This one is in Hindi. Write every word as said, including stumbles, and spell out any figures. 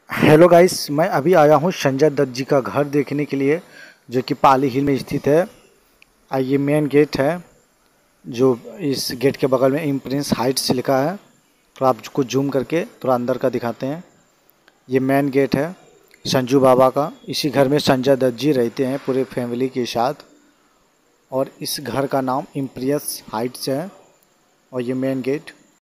हेलो गाइस, मैं अभी आया हूँ संजय दत्त जी का घर देखने के लिए, जो कि पाली हिल में स्थित है। आ, ये मेन गेट है, जो इस गेट के बगल में इम्प्रिंस हाइट्स लिखा है। तो आपको जूम करके थोड़ा अंदर का दिखाते हैं। ये मेन गेट है संजू बाबा का। इसी घर में संजय दत्त जी रहते हैं पूरे फैमिली के साथ, और इस घर का नाम इम्प्रियस हाइट्स है। और ये मेन गेट